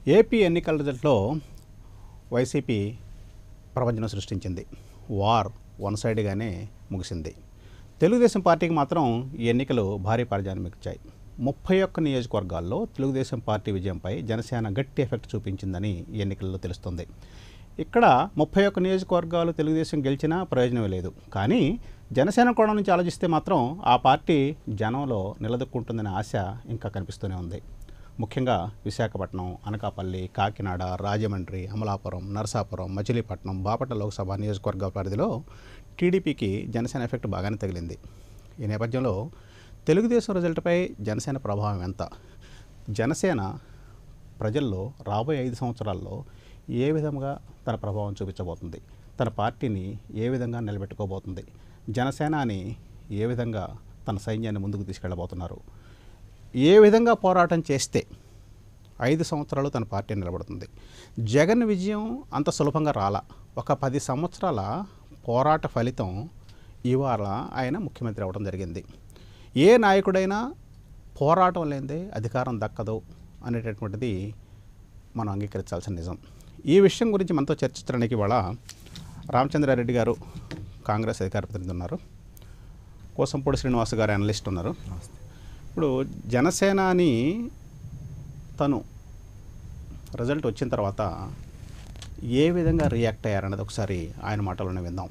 AP ఎన్నికల రిజల్ట్లో YCP ప్రపంచం సృష్టించింది. వార్ వన్ సైడ్గానే ముగిసింది. తెలుగుదేశం పార్టీకి మాత్రం ఈ ఎన్నికలు భారీ పరాజయాన్ని మిగిల్చాయి. 31 నియోజకవర్గాల్లో తెలుగుదేశం పార్టీ విజయంపై జనసేన గట్టి ఎఫెక్ట్ చూపించిందని ఈ ఎన్నికల్లో తెలుస్తుంది. ఇక్కడ 31 నియోజకవర్గాలు తెలుగుదేశం గెలిచినా ప్రయోజనం లేదు. కానీ జనసేన కోణం నుంచి ఆలోచిస్తే మాత్రం ఆ పార్టీ జనంలో నిలదొక్కుంటుందనే ఆశ ఇంకా కనిపిస్తూనే ఉంది. ముఖ్యంగా విశాఖపట్నం, అనకాపల్లి, కాకినాడ, రాజమండ్రి, అమలాపురం, నరసాపురం, మచిలీపట్నం, బాపట్ల లోక్సభ నియోజకవర్గ పరిధిలో టీడీపీకి జనసేన ఎఫెక్ట్ బాగానే తగిలింది. ఈ నేపథ్యంలో తెలుగుదేశం రిజల్ట్పై జనసేన ప్రభావం ఎంత, జనసేన ప్రజల్లో రాబోయే 5 సంవత్సరాల్లో ఏ విధంగా తన ప్రభావం చూపించబోతుంది, తన పార్టీని ఏ విధంగా నిలబెట్టుకోబోతుంది, జనసేనాని ఏ విధంగా తన సైన్యాన్ని ముందుకు తీసుకెళ్ళబోతున్నారు, ఏ విధంగా పోరాటం చేస్తే 5 సంవత్సరాలు తన పార్టీ నిలబడుతుంది. జగన్ విజయం అంత సులభంగా రాలా. ఒక 10 సంవత్సరాల పోరాట ఫలితం ఇవాళ ఆయన ముఖ్యమంత్రి అవ్వడం జరిగింది. ఏ నాయకుడైనా పోరాటం లేనిదే అధికారం దక్కదు అనేటటువంటిది మనం అంగీకరించాల్సిన నిజం. ఈ విషయం గురించి మనతో చర్చించడానికి ఇవాళ రామచంద్రారెడ్డి గారు కాంగ్రెస్ అధికార ప్రతినిధి ఉన్నారు, కోసంపూడి శ్రీనివాస్ గారు అనలిస్ట్ ఉన్నారు. ఇప్పుడు జనసేనాని తను రిజల్ట్ వచ్చిన తర్వాత ఏ విధంగా రియాక్ట్ అయ్యారన్నది ఒకసారి ఆయన మాటలోనే విందాం.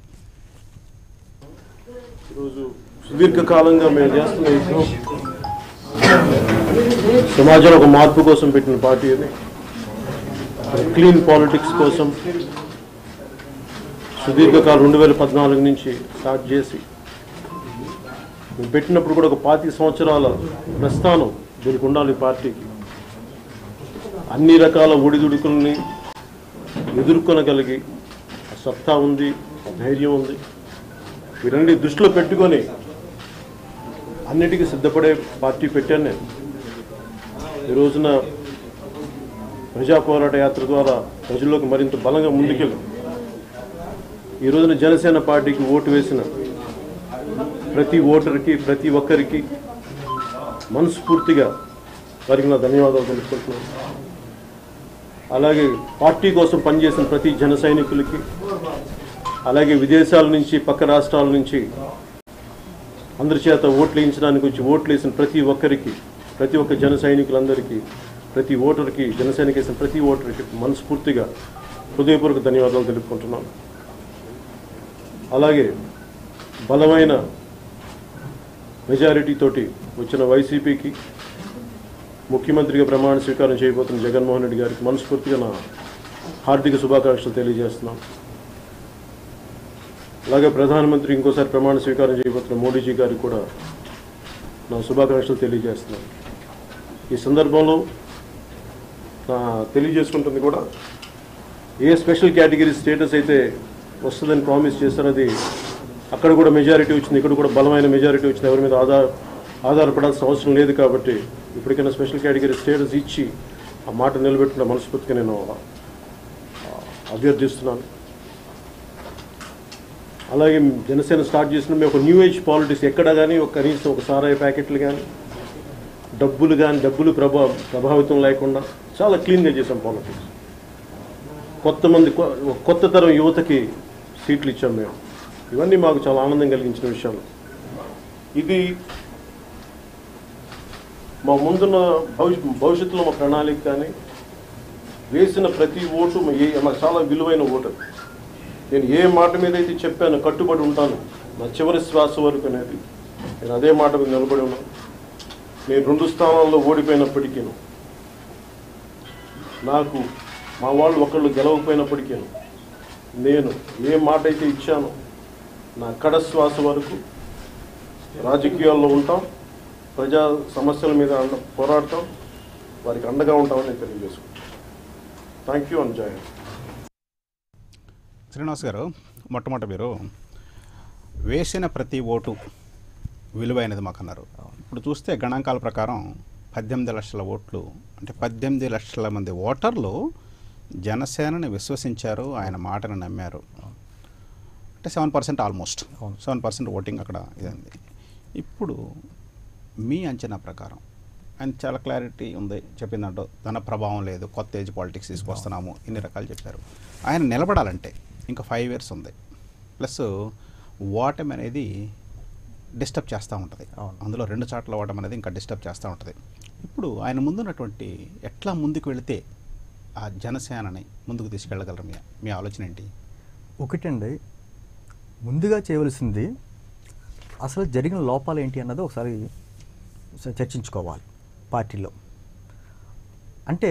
ఈరోజు సుదీర్ఘకాలంగా మేము చేస్తున్న యుద్ధం సమాజంలో ఒక మార్పు కోసం పెట్టిన పార్టీ అది. క్లీన్ పాలిటిక్స్ కోసం సుదీర్ఘకాలం 2014 నుంచి స్టార్ట్ చేసి మేము పెట్టినప్పుడు కూడా ఒక 25 సంవత్సరాల ప్రస్థానం దీనికి ఉండాలి. పార్టీకి అన్ని రకాల ఒడిదుడుకుల్ని ఎదుర్కొనగలిగి సత్తా ఉంది, ధైర్యం ఉంది. వీరన్నీ దృష్టిలో పెట్టుకొని అన్నిటికీ సిద్ధపడే పార్టీ పెట్టాను నేను. ఈ రోజున ప్రజా పోరాట యాత్ర ద్వారా ప్రజల్లోకి మరింత బలంగా ముందుకెళ్ళి ఈ రోజున జనసేన పార్టీకి ఓటు వేసిన ప్రతి ఓటర్కి, ప్రతి ఒక్కరికి మనస్ఫూర్తిగా వారికి నా ధన్యవాదాలు తెలుపుకుంటున్నాను. అలాగే పార్టీ కోసం పనిచేసిన ప్రతి జన సైనికులకి, అలాగే విదేశాల నుంచి, పక్క రాష్ట్రాల నుంచి అందరి చేత ఓట్లు వేయించడానికి వచ్చి ఓట్లు వేసిన ప్రతి ఒక్కరికి, ప్రతి ఒక్క జన సైనికులందరికీ, ప్రతి ఓటర్కి, జనసేనకి వేసిన ప్రతి ఓటర్కి మనస్ఫూర్తిగా హృదయపూర్వక ధన్యవాదాలు తెలుపుకుంటున్నాను. అలాగే బలమైన మెజారిటీతోటి వచ్చిన వైసీపీకి, ముఖ్యమంత్రిగా ప్రమాణ స్వీకారం చేయబోతున్న జగన్మోహన్ రెడ్డి గారికి మనస్ఫూర్తిగా నా హార్దిక శుభాకాంక్షలు తెలియజేస్తున్నాను. అలాగే ప్రధానమంత్రి ఇంకోసారి ప్రమాణ స్వీకారం చేయబోతున్న మోడీజీ గారికి కూడా నా శుభాకాంక్షలు తెలియజేస్తున్నాను. ఈ సందర్భంలో నా తెలియజేసుకుంటుంది కూడా ఏ స్పెషల్ కేటగిరీ స్టేటస్ అయితే వస్తుందని ప్రామిస్ చేశారో అది అక్కడ కూడా మెజారిటీ వచ్చింది, ఇక్కడ కూడా బలమైన మెజారిటీ వచ్చింది. ఎవరి మీద ఆధారపడాల్సిన అవసరం లేదు. కాబట్టి ఇప్పటికైనా స్పెషల్ కేటగిరీ స్టేటస్ ఇచ్చి ఆ మాట నిలబెట్టిన మనస్ఫూర్తిగా నేను అభ్యర్థిస్తున్నాను. అలాగే జనసేన స్టార్ట్ చేసిన మేము ఒక న్యూ ఏజ్ పాలిటిక్స్ ఎక్కడ కానీ కనీసం ఒక సారాయి ప్యాకెట్లు కానీ డబ్బులు ప్రభావితం లేకుండా చాలా క్లీన్గా చేసాం పాలిటిక్స్. కొత్త తరం యువతకి సీట్లు ఇచ్చాం మేము. ఇవన్నీ మాకు చాలా ఆనందం కలిగించిన విషయాలు. ఇది మా ముందున్న భవిష్యత్తులో మా ప్రణాళిక కానీ వేసిన ప్రతి ఓటు మాకు చాలా విలువైన ఓటు. నేను ఏ మాట మీద అయితే చెప్పాను కట్టుబడి ఉంటాను నా చివరి శ్వాస వరకు అనేది, నేను అదే మాట మీద నిలబడి ఉన్నాను. నేను 2 స్థానాల్లో ఓడిపోయినప్పటికీ, నాకు మా వాళ్ళు ఒకళ్ళు గెలవకపోయినప్పటికీ, నేను ఏ మాట అయితే ఇచ్చానో నా కడ శ్వాస వరకు రాజకీయాల్లో ఉంటాం, ప్రజా సమస్యల మీద పోరాడతాం, వారికి అండగా ఉంటామని నేను తెలియజేసుకుంటాను. థ్యాంక్ యూ అండ్ జై హింద్. శ్రీనివాస్ గారు, మొట్టమొదటి మీరు వేసిన ప్రతి ఓటు విలువైనది మాకన్నారు. ఇప్పుడు చూస్తే గణాంకాల ప్రకారం 18 లక్షల ఓట్లు, అంటే 18 లక్షల మంది ఓటర్లు జనసేనని విశ్వసించారు, ఆయన మాటను నమ్మారు. అంటే 7% ఆల్మోస్ట్ 7% ఓటింగ్ అక్కడ ఇదండి. ఇప్పుడు మీ అంచనా ప్రకారం ఆయన చాలా క్లారిటీ ఉంది చెప్పిందంటూ తన ప్రభావం లేదు, కొత్త ఏజ్ పాలిటిక్స్ తీసుకొస్తున్నాము, ఇన్ని రకాలు చెప్పారు. ఆయన నిలబడాలంటే ఇంకా 5 years ఉంది. ప్లస్ ఓటమి అనేది డిస్టర్బ్ చేస్తూ ఉంటుంది. అందులో 2 చోట్ల ఓటమి అనేది ఇంకా డిస్టర్బ్ చేస్తూ ఉంటుంది. ఇప్పుడు ఆయన ముందున్నటువంటి ఎట్లా ముందుకు వెళితే ఆ జనసేనని ముందుకు తీసుకెళ్ళగలరు? మీ ఆలోచన ఏంటి? ఒకటండి, ముందుగా చేయవలసింది అసలు జరిగిన లోపాలు ఏంటి అన్నది ఒకసారి చర్చించుకోవాలి పార్టీలో. అంటే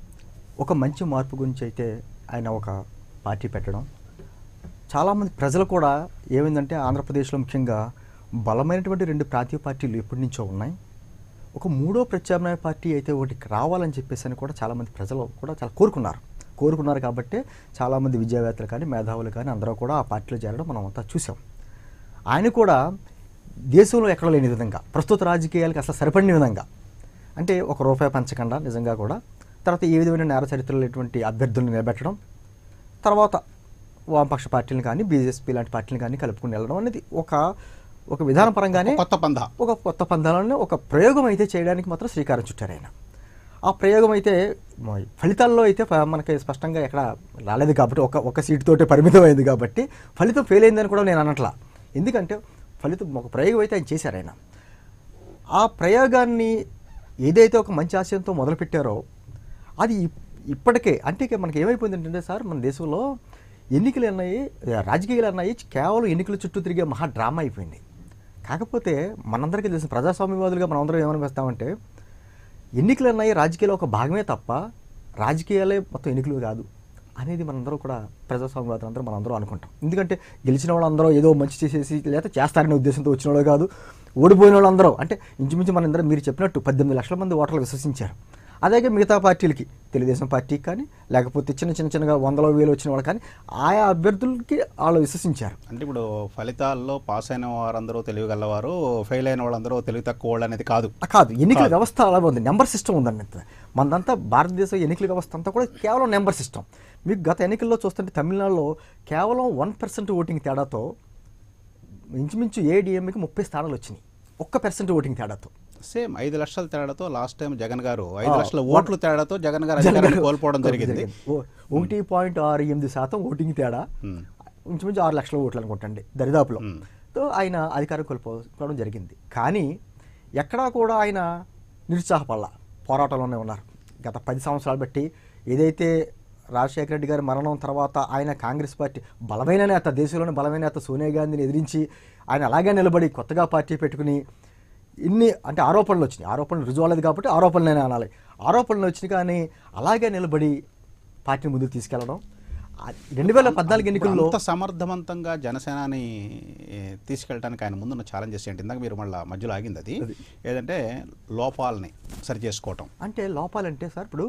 ఒక మంచి మార్పు గురించి అయితే ఆయన ఒక పార్టీ పెట్టడం, చాలామంది ప్రజలు కూడా ఏమైందంటే ఆంధ్రప్రదేశ్లో ముఖ్యంగా బలమైనటువంటి 2 ప్రాంతీయ పార్టీలు ఎప్పటి నుంచో ఉన్నాయి. ఒక 3వ ప్రత్యామ్నాయ పార్టీ అయితే ఒకటి రావాలని చెప్పేసి అని కూడా చాలామంది ప్రజలు కూడా చాలా కోరుకున్నారు కాబట్టి చాలామంది విద్యావేత్తలు కానీ మేధావులు కానీ అందరూ కూడా ఆ పార్టీలో చేరడం మనం అంతా చూసాం. ఆయన కూడా దేశంలో ఎక్కడ లేని విధంగా ప్రస్తుత రాజకీయాలకు అసలు సరిపడిన విధంగా, అంటే ₹1 పంచకుండా నిజంగా కూడా, తర్వాత ఏ విధమైన నేర చరిత్రలు లేటువంటి అభ్యర్థులను నిలబెట్టడం, తర్వాత వామపక్ష పార్టీలను కానీ బీజేపీ లాంటి పార్టీలను కానీ కలుపుకుని వెళ్ళడం అనేది ఒక విధానపరంగానే ఒక కొత్త పందాలను ఒక ప్రయోగం అయితే చేయడానికి మాత్రం శ్రీకారం చుట్టారు ఆయన. ఆ ప్రయోగం అయితే ఫలితాల్లో అయితే మనకి స్పష్టంగా ఎక్కడ రాలేదు కాబట్టి ఒక సీటుతోటే పరిమితం అయింది కాబట్టి ఫలితం ఫెయిల్ అయిందని కూడా నేను అనట్లా. ఎందుకంటే ఫలితం ఒక ప్రయోగం అయితే ఆయన చేశారు ఆయన. ఆ ప్రయోగాన్ని ఏదైతే ఒక మంచి ఆశయంతో మొదలుపెట్టారో అది ఇప్పటికే అంటే మనకి ఏమైపోయింది అంటే సార్, మన దేశంలో ఎన్నికలు అన్నాయి, రాజకీయాలు అన్నాయి కేవలం ఎన్నికల చుట్టూ తిరిగే మహా డ్రామా అయిపోయింది. కాకపోతే మనందరికీ తెలిసిన ప్రజాస్వామ్యవాదులుగా మనందరం ఏమనిపిస్తామంటే ఎన్నికలు అన్నాయి రాజకీయాలు ఒక భాగమే తప్ప రాజకీయాలే మొత్తం ఎన్నికలు కాదు అనేది మనందరూ కూడా ప్రజాస్వామ్యవాదులందరూ మనందరూ అనుకుంటాం. ఎందుకంటే గెలిచిన వాళ్ళందరూ ఏదో మంచి చేసేసి లేదా చేస్తారనే ఉద్దేశంతో వచ్చిన వాళ్ళు కాదు, ఓడిపోయిన వాళ్ళందరూ అంటే ఇంచుమించు మనందరం మీరు చెప్పినట్టు 18 లక్షల మంది ఓటర్లు విశ్వసించారు. అలాగే మిగతా పార్టీలకి, తెలుగుదేశం పార్టీకి కానీ లేకపోతే చిన్నగా 100,000 వచ్చిన వాళ్ళు కానీ ఆయా అభ్యర్థులకి వాళ్ళు విశ్వసించారు. అంటే ఇప్పుడు ఫలితాల్లో పాస్ అయిన వారందరూ తెలివిగలవారు, ఫెయిల్ అయిన వాళ్ళందరూ తెలివి తక్కువ వాళ్ళు అనేది కాదు. ఎన్నికల వ్యవస్థ అలా ఉంది, నెంబర్ సిస్టమ్ ఉందండి. మనదంతా భారతదేశం ఎన్నికల వ్యవస్థ అంతా కూడా కేవలం నెంబర్ సిస్టమ్. మీకు గత ఎన్నికల్లో చూస్తుంటే తమిళనాడులో కేవలం 1% ఓటింగ్ తేడాతో ఇంచుమించు ఏడీఎంకి 30 స్థానాలు వచ్చినాయి, 1% ఓటింగ్ తేడాతో. సేమ్ 5 లక్షల తేడాతో లాస్ట్ టైం జగన్ గారు 5 లక్షల ఓట్ల తేడాతో జగన్ గారు అధికారాన్ని కోల్పోవడం జరిగింది. 1.68% ఓటింగ్ తేడా, ఇంచుమించు 6 లక్షల ఓట్లు అనుకుంటండి దరిదాపులో. తో ఆయన అధికారం కోల్పోవడం జరిగింది. కానీ ఎక్కడా కూడా ఆయన నిరుత్సాహపడాల, పోరాటంలోనే ఉన్నారు. గత 10 సంవత్సరాలు బట్టి ఏదైతే రాజశేఖర రెడ్డి గారి మరణం తర్వాత ఆయన కాంగ్రెస్ పార్టీ బలమైన నేత, దేశంలోని బలమైన నేత సోనియా గాంధీని ఎదిరించి ఆయన అలాగే నిలబడి కొత్తగా పార్టీ పెట్టుకుని ఇన్ని అంటే ఆరోపణలు వచ్చినాయి, ఆరోపణలు రుజువలేదు కాబట్టి ఆరోపణలనే అనాలి, ఆరోపణలు వచ్చినాయి. కానీ అలాగే నిలబడి పార్టీని ముందుకు తీసుకెళ్లడం 2014 ఎన్నికల్లో సమర్థవంతంగా జనసేనని తీసుకెళ్ళడానికి ఆయన ముందున్న ఛాలెంజెస్ ఏంటి? ఇందాక మీరు మళ్ళీ మధ్యలో ఆగింది అది ఏదంటే లోపాలని సరి చేసుకోవటం. అంటే లోపాలంటే సార్, ఇప్పుడు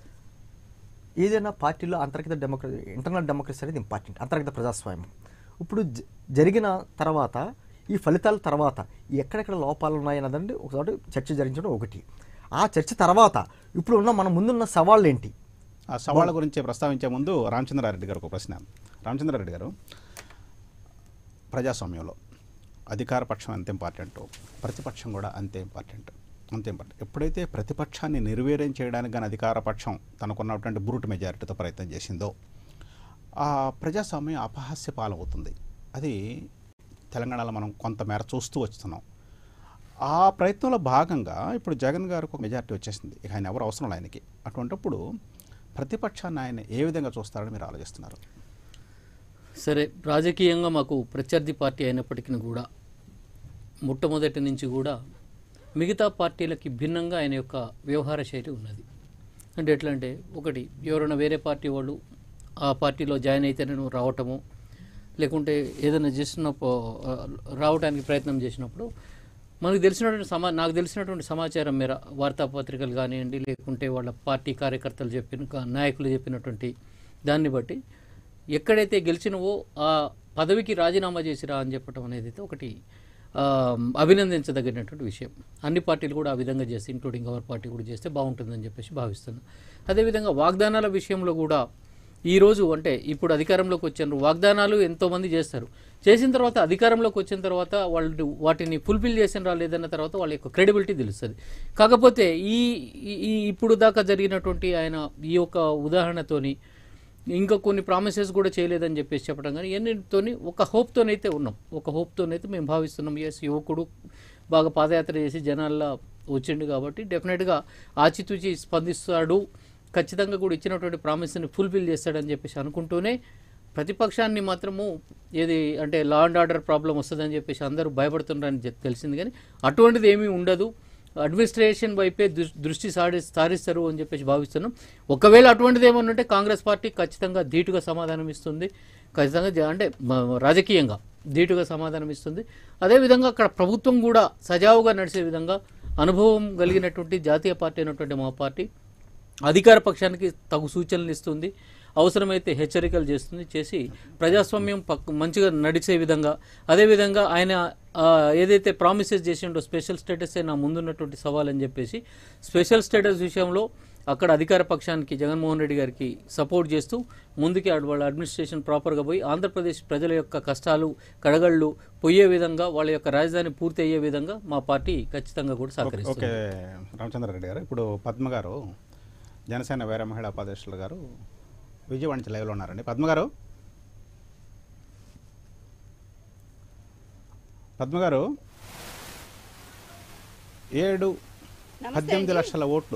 ఏదైనా పార్టీలో ఇంటర్నల్ డెమోక్రసీ అనేది ఇంపార్టెంట్, అంతర్గత ప్రజాస్వామ్యం. ఇప్పుడు జరిగిన తర్వాత ఈ ఫలితాల తర్వాత ఎక్కడెక్కడ లోపాలు ఉన్నాయన్నదండి ఒకసారి చర్చ జరిగించడం ఒకటి. ఆ చర్చ తర్వాత ఇప్పుడు మన ముందున్న సవాళ్ళు ఏంటి, ఆ సవాళ్ళ గురించి ప్రస్తావించే ముందు రామచంద్రారెడ్డి గారు ఒక ప్రశ్న. రామచంద్రారెడ్డి గారు, ప్రజాస్వామ్యంలో అధికార పక్షం ఎంత ఇంపార్టెంటో ప్రతిపక్షం కూడా అంతే ఇంపార్టెంట్. ఎప్పుడైతే ప్రతిపక్షాన్ని నిర్వీర్యం చేయడానికి కానీ అధికార పక్షం తనకున్నటువంటి బ్రూట్ మెజారిటీతో ప్రయత్నం చేసిందో ఆ ప్రజాస్వామ్యం అపహాస్య పాలవుతుంది. అది తెలంగాణలో మనం కొంతమేర చూస్తూ వస్తున్నాం. ఆ ప్రయత్నంలో భాగంగా ఇప్పుడు జగన్ గారికి ఒక మెజారిటీ వచ్చేసింది, ఇక ఆయన ఎవరు అవసరం ఆయనకి. అటువంటిప్పుడు ప్రతిపక్షాన్ని ఆయన ఏ విధంగా చూస్తారని మీరు ఆలోచిస్తున్నారు? సరే, రాజకీయంగా మాకు ప్రత్యర్థి పార్టీ అయినప్పటికీ కూడా మొట్టమొదటి నుంచి కూడా మిగతా పార్టీలకి భిన్నంగా ఆయన యొక్క వ్యవహార శైలి ఉన్నది. అంటే ఎట్లా అంటే, ఒకటి ఎవరైనా వేరే పార్టీ వాళ్ళు ఆ పార్టీలో జాయిన్ అయితే నేను రావటము, లేకుంటే ఏదైనా రావడానికి ప్రయత్నం చేసినప్పుడు నాకు తెలిసినటువంటి సమాచారం మేర వార్తాపత్రికలు కానివ్వండి, లేకుంటే వాళ్ళ పార్టీ కార్యకర్తలు నాయకులు చెప్పినటువంటి దాన్ని బట్టి ఎక్కడైతే గెలిచినవో ఆ పదవికి రాజీనామా చేసిరా అని చెప్పడం అనేది అయితే ఒకటి అభినందించదగినటువంటి విషయం. అన్ని పార్టీలు కూడా ఆ విధంగా చేస్తే, ఇంక్లూడింగ్ అవర్ పార్టీ కూడా చేస్తే బాగుంటుందని చెప్పేసి భావిస్తున్నాను. అదేవిధంగా వాగ్దానాల విషయంలో కూడా ఈరోజు అంటే ఇప్పుడు అధికారంలోకి వచ్చారు, వాగ్దానాలు ఎంతోమంది చేస్తారు, చేసిన తర్వాత అధికారంలోకి వచ్చిన తర్వాత వాళ్ళు వాటిని ఫుల్ఫిల్ చేసినరా లేదన్న తర్వాత వాళ్ళ యొక్క క్రెడిబిలిటీ తెలుస్తుంది. కాకపోతే ఈ ఇప్పుడు దాకా జరిగినటువంటి ఆయన ఈ యొక్క ఉదాహరణతోని ఇంకా కొన్ని ప్రామిసెస్ కూడా చేయలేదని చెప్పేసి చెప్పడం, కానీ ఎన్నితోని ఒక హోప్తోనైతే ఉన్నాం, ఒక హోప్తోనైతే మేము భావిస్తున్నాం. ఎస్, యువకుడు బాగా పాదయాత్ర చేసి జనాల్లో వచ్చిండు కాబట్టి డెఫినెట్గా ఆచితూచి స్పందిస్తాడు, ఖచ్చితంగా కూడా ఇచ్చినటువంటి ప్రామిస్ని ఫుల్ఫిల్ చేస్తాడని చెప్పేసి అనుకుంటూనే ప్రతిపక్షాన్ని మాత్రము ఏది అంటే లా అండ్ ఆర్డర్ ప్రాబ్లం వస్తుందని చెప్పేసి అందరూ భయపడుతున్నారని తెలిసింది, కానీ అటువంటిది ఏమీ ఉండదు. అడ్మినిస్ట్రేషన్ వైపే దృష్టి సారిస్తారు అని చెప్పేసి భావిస్తున్నాం. ఒకవేళ అటువంటిది ఏమన్నా ఉంటే కాంగ్రెస్ పార్టీ ఖచ్చితంగా ధీటుగా సమాధానం ఇస్తుంది, ఖచ్చితంగా అంటే రాజకీయంగా ధీటుగా సమాధానం ఇస్తుంది. అదేవిధంగా అక్కడ ప్రభుత్వం కూడా సజావుగా నడిచే విధంగా అనుభవం కలిగినటువంటి జాతీయ పార్టీ అయినటువంటి మా పార్టీ అధికార పక్షానికి తగు సూచనలు ఇస్తుంది, అవసరమైతే హెచ్చరికలు చేసి ప్రజాస్వామ్యం మంచిగా నడిచే విధంగా, అదేవిధంగా ఆయన ఏదైతే ప్రామిసెస్ చేసిండో స్పెషల్ స్టేటస్ నా ముందున్నటువంటి సవాల్ అని చెప్పేసి స్పెషల్ స్టేటస్ విషయంలో అక్కడ అధికార పక్షానికి జగన్మోహన్ రెడ్డి గారికి సపోర్ట్ చేస్తూ ముందుకి వాళ్ళ అడ్మినిస్ట్రేషన్ ప్రాపర్గా పోయి ఆంధ్రప్రదేశ్ ప్రజల యొక్క కష్టాలు కడగళ్ళు పోయే విధంగా వాళ్ళ యొక్క రాజధాని పూర్తి అయ్యే విధంగా మా పార్టీ ఖచ్చితంగా కూడా సహకరిస్తుంది. ఓకే రామచంద్రారెడ్డి గారు, ఇప్పుడు పద్మ గారు జనసేన వేరే మహిళా ఉపాధ్యక్షులు గారు విజయవాడ నుంచి లైవ్లో ఉన్నారండి. పద్మగారు, పద్మగారు 18 లక్షల ఓట్లు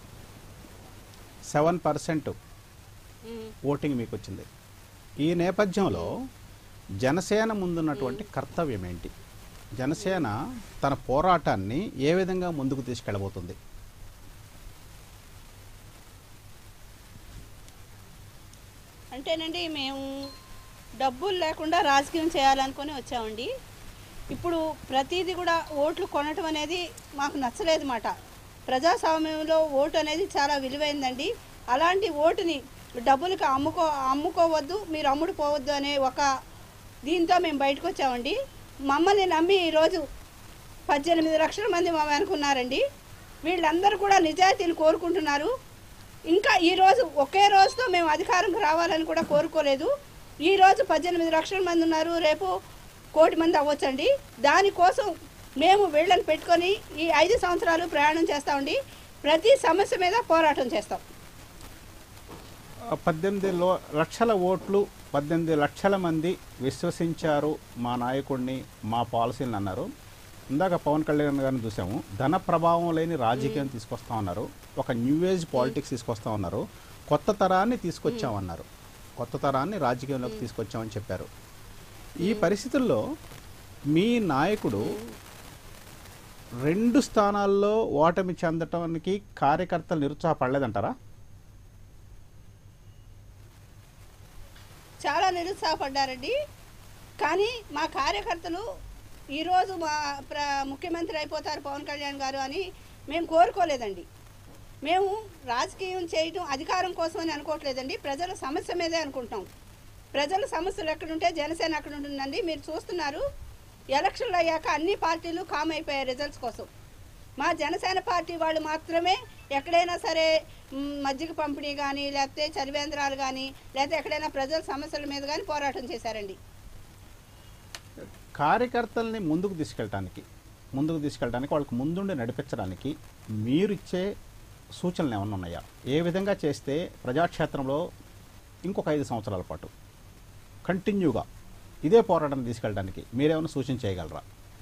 7% ఓటింగ్ మీకు వచ్చింది. ఈ నేపథ్యంలో జనసేన ముందున్నటువంటి కర్తవ్యం ఏంటి? జనసేన తన పోరాటాన్ని ఏ విధంగా ముందుకు తీసుకెళ్ళబోతుంది? అంటేనండి, మేము డబ్బులు లేకుండా రాజకీయం చేయాలనుకొని వచ్చామండి. ఇప్పుడు ప్రతిదీ కూడా ఓట్లు కొనటం అనేది మాకు నచ్చలేదు మాట. ప్రజాస్వామ్యంలో ఓటు అనేది చాలా విలువైందండి. అలాంటి ఓటుని డబ్బులకి అమ్ముకోవద్దు, మీరు అమ్ముడు పోవద్దు అనే ఒక దీంతో మేము బయటకు వచ్చామండి. మమ్మల్ని నమ్మి ఈరోజు 18 లక్షల మంది మా వెనుకున్నారండి. వీళ్ళందరూ కూడా నిజాయితీని కోరుకుంటున్నారు. ఇంకా ఈరోజు ఒకే రోజుతో మేము అధికారంకి రావాలని కూడా కోరుకోలేదు. ఈరోజు 18 లక్షల మంది ఉన్నారు, రేపు 1 కోటి మంది అవ్వచ్చండి. దానికోసం మేము వీళ్ళని పెట్టుకొని ఈ 5 సంవత్సరాలు ప్రయాణం చేస్తామండి. ప్రతి సమస్య మీద పోరాటం చేస్తాం. 18 లక్షల ఓట్లు, 18 లక్షల మంది విశ్వసించారు మా నాయకుడిని, మా పాలసీలను అన్నారు. ఇందాక పవన్ కళ్యాణ్ గారిని చూసాము, ధన ప్రభావం లేని రాజకీయం తీసుకొస్తా ఉన్నారు, ఒక న్యూ ఏజ్ పాలిటిక్స్ తీసుకొస్తా ఉన్నారు, కొత్త తరాన్ని తీసుకొచ్చామన్నారు, కొత్త తరాన్ని రాజకీయంలోకి తీసుకొచ్చామని చెప్పారు. ఈ పరిస్థితుల్లో మీ నాయకుడు 2 స్థానాల్లో ఓటమి చెందటానికి కార్యకర్తలు నిరుత్సాహపడలేదంటారా? చాలా నిరుత్సాహపడ్డారండి. కానీ మా కార్యకర్తలు ఈరోజు మా ముఖ్యమంత్రి అయిపోతారు పవన్ కళ్యాణ్ గారు అని మేము కోరుకోలేదండి. మేము రాజకీయం చేయటం అధికారం కోసమని అనుకోవట్లేదండి, ప్రజల సమస్య మీదే అనుకుంటాం. ప్రజల సమస్యలు ఎక్కడుంటే జనసేన అక్కడ ఉంటుందండి. మీరు చూస్తున్నారు, ఎలక్షన్లు అయ్యాక అన్ని పార్టీలు కామ్ అయిపోయాయి రిజల్ట్స్ కోసం. మా జనసేన పార్టీ వాళ్ళు మాత్రమే ఎక్కడైనా సరే మజ్జిగ పంపిణీ కానీ, లేకపోతే చలివేంద్రాలు కానీ, లేకపోతే ఎక్కడైనా ప్రజల సమస్యల మీద కానీ పోరాటం చేశారండి. కార్యకర్తల్ని ముందుకు తీసుకెళ్ళడానికి వాళ్ళకి ముందుండి నడిపించడానికి మీరు ఇచ్చే సూచనలు ఏమన్నా ఉన్నాయా? ఏ విధంగా చేస్తే ప్రజాక్షేత్రంలో ఇంకొక 5 సంవత్సరాల పాటు కంటిన్యూగా ఇదే పోరాటం తీసుకెళ్ళడానికి మీరేమైనా సూచన చేయగలరా?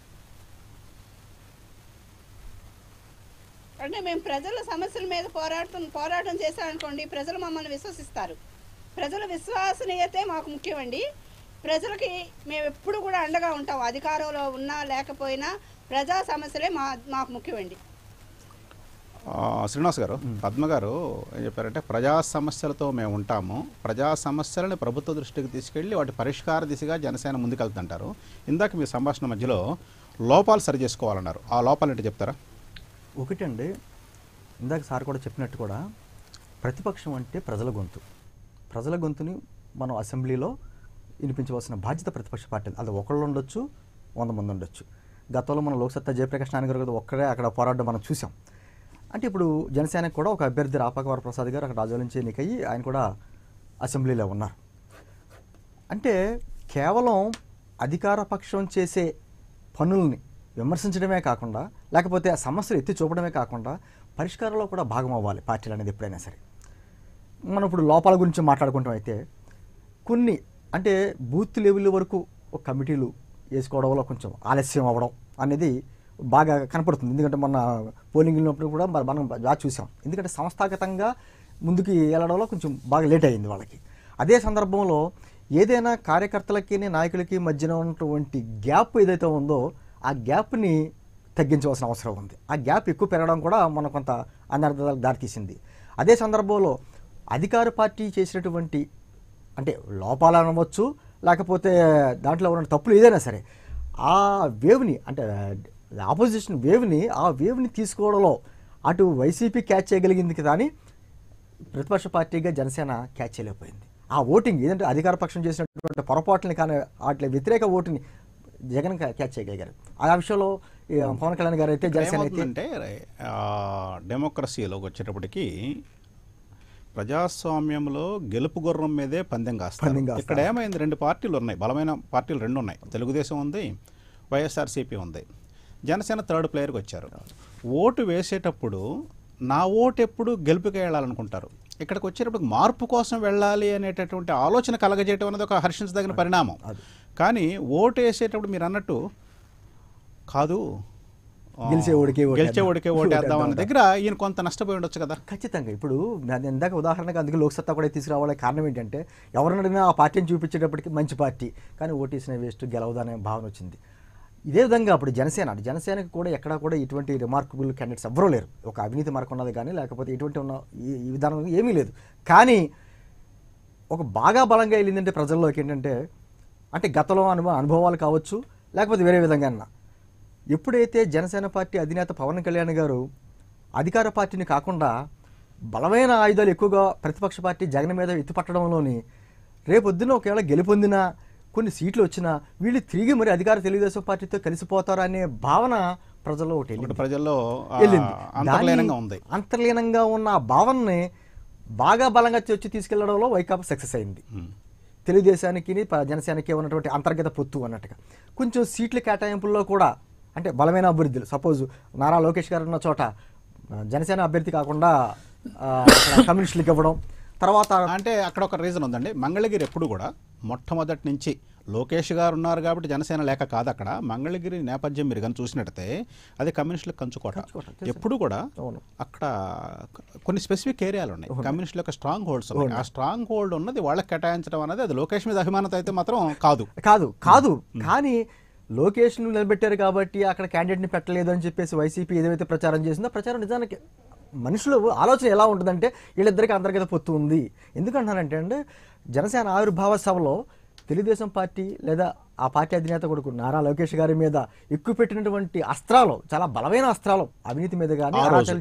అంటే మేము ప్రజల సమస్యల మీద పోరాటం చేశామనుకోండి, ప్రజలు మమ్మల్ని విశ్వసిస్తారు. ప్రజల విశ్వసనీయతే మాకు ముఖ్యమండి. ప్రజలకి మేము ఎప్పుడు కూడా అండగా ఉంటాం. అధికారంలో ఉన్నా లేకపోయినా ప్రజా సమస్యలే మాకు ముఖ్యమండి. శ్రీనివాస్ గారు, పద్మ గారు ఏం చెప్పారంటే ప్రజా సమస్యలతో మేము ఉంటాము, ప్రజా సమస్యలను ప్రభుత్వ దృష్టికి తీసుకెళ్ళి వాటి పరిష్కార దిశగా జనసేన ముందుకెళ్తుంటారు. ఇందాక మీ సంభాషణ మధ్యలో లోపాలు సరి చేసుకోవాలన్నారు, ఆ లోపాలు ఏంటి చెప్తారా? ఒకటండి, ఇందాక సార్ కూడా చెప్పినట్టు కూడా ప్రతిపక్షం అంటే ప్రజల గొంతు. ప్రజల గొంతుని మనం అసెంబ్లీలో వినిపించవలసిన బాధ్యత ప్రతిపక్ష పార్టీ. అది ఒకళ్ళు ఉండొచ్చు, 100 మంది ఉండొచ్చు. గతంలో మనం లోక్సత్తా జయప్రకాష్ నారాయణ గారు ఒక్కరే అక్కడ పోరాటం మనం చూసాం. అంటే ఇప్పుడు జనసేనకు కూడా ఒక అభ్యర్థి రాపాక వరప్రసాద్ గారు అక్కడ రాజోల నుంచి ఎన్నికయ్యి ఆయన కూడా అసెంబ్లీలో ఉన్నారు. అంటే కేవలం అధికార పక్షం చేసే పనుల్ని విమర్శించడమే కాకుండా, లేకపోతే ఆ సమస్యలు ఎత్తి చూపడమే కాకుండా పరిష్కారంలో కూడా భాగం అవ్వాలి పార్టీలు అనేది ఎప్పుడైనా సరే. మనం ఇప్పుడు లోపాల గురించి మాట్లాడుకుంటాం అయితే కొన్ని అంటే బూత్ లెవెల్ వరకు ఒక కమిటీలు వేసుకోవడంలో కొంచెం ఆలస్యం అవ్వడం అనేది బాగా కనపడుతుంది. ఎందుకంటే మొన్న పోలింగ్ వెళ్ళినప్పుడు కూడా మనం బాగా చూసాం. ఎందుకంటే సంస్థాగతంగా ముందుకు వెళ్ళడంలో కొంచెం బాగా లేట్ అయింది వాళ్ళకి. అదే సందర్భంలో ఏదైనా కార్యకర్తలకి నాయకులకి మధ్యన ఉన్నటువంటి గ్యాప్ ఏదైతే ఉందో ఆ గ్యాప్ని తగ్గించవలసిన అవసరం ఉంది. ఆ గ్యాప్ ఎక్కువ పెరగడం కూడా మన కొంత అనర్థాలకు దారితీసింది. అదే సందర్భంలో అధికార పార్టీ చేసినటువంటి అంటే లోపాలు అనవచ్చు, లేకపోతే దాంట్లో ఉన్న తప్పులు ఏదైనా సరే ఆ వేవ్ని అంటే ఆపోజిషన్ ఆ వేవ్ని తీసుకోవడంలో అటు వైసీపీ క్యాచ్ చేయగలిగింది కానీ ప్రతిపక్ష పార్టీగా జనసేన క్యాచ్ చేయలేకపోయింది. ఆ ఓటింగ్ ఏదంటే అధికార పక్షం చేసినటువంటి పొరపాట్లని కానీ వాటి వ్యతిరేక ఓటుని జగన్ క్యాచ్ చేయగలిగారు. ఆ విషయంలో పవన్ కళ్యాణ్ గారు అయితే జనసేన అయితే అంటే డెమోక్రసీలోకి వచ్చేటప్పటికి ప్రజాస్వామ్యంలో గెలుపు గుర్రం మీదే పందెం కాస్తారు. ఇక్కడ ఏమైంది, రెండు పార్టీలు ఉన్నాయి, బలమైన పార్టీలు రెండు ఉన్నాయి. తెలుగుదేశం ఉంది, వైఎస్ఆర్సీపీ ఉంది, జనసేన థర్డ్ ప్లేయర్కి వచ్చారు. ఓటు వేసేటప్పుడు నా ఓటు ఎప్పుడు గెలుపుకి వెళ్ళాలనుకుంటారు. ఇక్కడికి వచ్చేటప్పుడు మార్పు కోసం వెళ్ళాలి అనేటటువంటి ఆలోచన కలగజేయటం అనేది ఒక హర్షించదగిన పరిణామం. కానీ ఓటు వేసేటప్పుడు మీరు అన్నట్టు కాదు, గెలిచే ఓడికే ఓటేద్దాం అన్న దగ్గర ఈయన కొంత నష్టపోయి ఉండొచ్చు కదా. ఖచ్చితంగా. ఇప్పుడు నేను ఇందాక ఉదాహరణకు అందుకే లోక్సత్తా కూడా తీసుకురావాలనే కారణం ఏంటంటే ఎవరిని అడిగినా ఆ పార్టీని చూపించేటప్పటికి మంచి పార్టీ కానీ ఓటేసిన వేస్ట్ గెలవదనే భావన వచ్చింది. ఇదే విధంగా అప్పుడు జనసేనకి కూడా ఎక్కడా కూడా ఇటువంటి రిమార్కబుల్ క్యాండిడేట్స్ ఎవరూ లేరు. ఒక అవినీతి మార్కు ఉన్నది కానీ లేకపోతే ఇటువంటి ఉన్న ఈ విధానం ఏమీ లేదు. కానీ ఒక బాగా బలంగా వెళ్ళిందంటే ప్రజల్లోకి ఏంటంటే అంటే గతంలో అనుభవాలు కావచ్చు, లేకపోతే వేరే విధంగా అన్నా ఎప్పుడైతే జనసేన పార్టీ అధినేత పవన్ కళ్యాణ్ గారు అధికార పార్టీని కాకుండా బలమైన ఆయుధాలు ఎక్కువగా ప్రతిపక్ష పార్టీ జగన్ మీద ఎత్తుపట్టడంలోని రేపొద్దున ఒకవేళ గెలుపొందినా కొన్ని సీట్లు వచ్చినా వీళ్ళు తిరిగి మరి అధికార తెలుగుదేశం పార్టీతో కలిసిపోతారు అనే భావన ప్రజల్లో ఒకటి ప్రజల్లో వెళ్ళింది. ఉంది. అంతర్లీనంగా ఉన్న ఆ భావనని బాగా బలంగా వచ్చి తీసుకెళ్లడంలో వైకాపా సక్సెస్ అయింది. తెలుగుదేశానికి జనసేనకి ఉన్నటువంటి అంతర్గత పొత్తు అన్నట్టుగా కొంచెం సీట్ల కేటాయింపుల్లో కూడా అంటే బలమైన అభ్యర్థులు సపోజ్ నారా లోకేష్ గారు ఉన్న చోట జనసేన అభ్యర్థి కాకుండా కమ్యూనిస్టులకు ఇవ్వడం. తర్వాత అంటే అక్కడ ఒక రీజన్ ఉందండి. మంగళగిరి ఎప్పుడు కూడా మొట్టమొదటి నుంచి లోకేష్ గారు ఉన్నారు కాబట్టి జనసేన లేక కాదు. అక్కడ మంగళగిరి నేపథ్యం మీరు కానీ చూసినట్టయితే అది కమ్యూనిస్టులకు కంచుకోట. ఎప్పుడు కూడా అక్కడ కొన్ని స్పెసిఫిక్ ఏరియాలు ఉన్నాయి, కమ్యూనిస్టుల యొక్క స్ట్రాంగ్ హోల్డ్స్ ఉన్నాయి. ఆ స్ట్రాంగ్ హోల్డ్ ఉన్నది వాళ్ళకి కేటాయించడం అనేది అది లోకేష్ మీద అభిమానత అయితే మాత్రం కాదు. కానీ లోకేష్ను నిలబెట్టారు కాబట్టి అక్కడ క్యాండిడేట్ని పెట్టలేదు అని చెప్పేసి వైసీపీ ఏదైతే ప్రచారం చేసిందో ప్రచారం నిజానికి మనుషులు ఆలోచన ఎలా ఉంటుందంటే వీళ్ళిద్దరికీ అంతర్గత పొత్తు ఉంది. ఎందుకంటానంటే అంటే జనసేన ఆవిర్భావ సభలో తెలుగుదేశం పార్టీ లేదా ఆ పార్టీ అధినేత కొడుకు నారా లోకేష్ గారి మీద ఎక్కువ పెట్టినటువంటి అస్త్రాలు చాలా బలమైన అస్త్రాలు అవినీతి మీద కానీ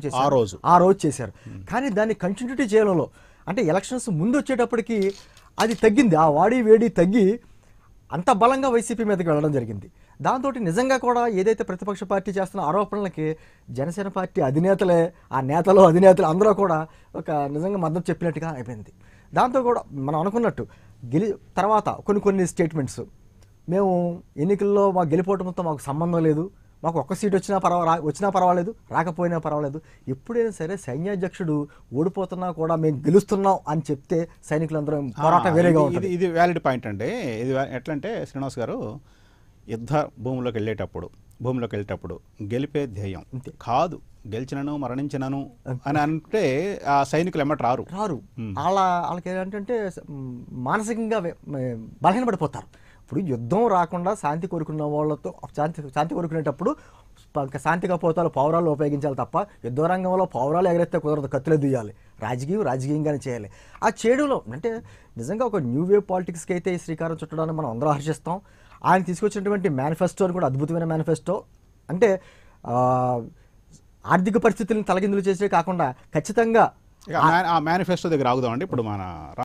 ఆ రోజు చేశారు. కానీ దాన్ని కంటిన్యూటీ చేయడంలో అంటే ఎలక్షన్స్ ముందు వచ్చేటప్పటికి అది తగ్గింది, ఆ వాడి వేడి తగ్గి అంత బలంగా వైసీపీ మీదకి వెళ్ళడం జరిగింది. దాంతో నిజంగా కూడా ఏదైతే ప్రతిపక్ష పార్టీ చేస్తున్న ఆరోపణలకి జనసేన పార్టీ అధినేతలే అధినేతలు అందరూ కూడా ఒక నిజంగా మద్దతు చెప్పినట్టుగా అయిపోయింది. దాంతో కూడా మనం అనుకున్నట్టు తర్వాత కొన్ని స్టేట్మెంట్స్ మేము ఎన్నికల్లో మా గెలిపోవడంతో మాకు సంబంధం లేదు, మాకు ఒక్క సీట్ వచ్చినా పర్వాలేదు, రాకపోయినా పర్వాలేదు, ఎప్పుడైనా సరే సైన్యాధ్యక్షుడు ఓడిపోతున్నా కూడా మేము గెలుస్తున్నాం అని చెప్తే సైనికులందరూ పోరాటం వేరేగా ఉంటుంది. ఇది వ్యాలిడ్ పాయింట్ అండి. ఇది ఎట్లంటే శ్రీనివాస్ గారు యుద్ధ భూమిలోకి వెళ్ళేటప్పుడు గెలిపే ధ్యేయం కాదు, గెలిచినను మరణించినను అని అంటే ఆ సైనికులు ఎమ్మటి రారు. వాళ్ళకి ఏంటంటే మానసికంగా బలహీనపడిపోతారు. ఇప్పుడు యుద్ధం రాకుండా శాంతి కోరుకున్న వాళ్ళతో శాంతి కోరుకునేటప్పుడు శాంతిగా పోతారు పౌరాలు ఉపయోగించాలి తప్ప యుద్ధ రంగంలో పౌరాలు ఎగరెత్తే కుదరదు, కత్తులే దుయ్యాలి, రాజకీయంగానే చేయాలి. ఆ చేడులో అంటే నిజంగా ఒక న్యూ వేవ్ పాలిటిక్స్కి అయితే శ్రీకారం చుట్టడాన్ని మనం అందరూ హర్షిస్తాం. ఆయన తీసుకొచ్చినటువంటి మేనిఫెస్టో కూడా అద్భుతమైన మేనిఫెస్టో. అంటే ఆర్థిక పరిస్థితులను తలకిందులు చేసే కాకుండా ఖచ్చితంగా ఆ మేనిఫెస్టో దగ్గర ఆగుదామండి. ఇప్పుడు మన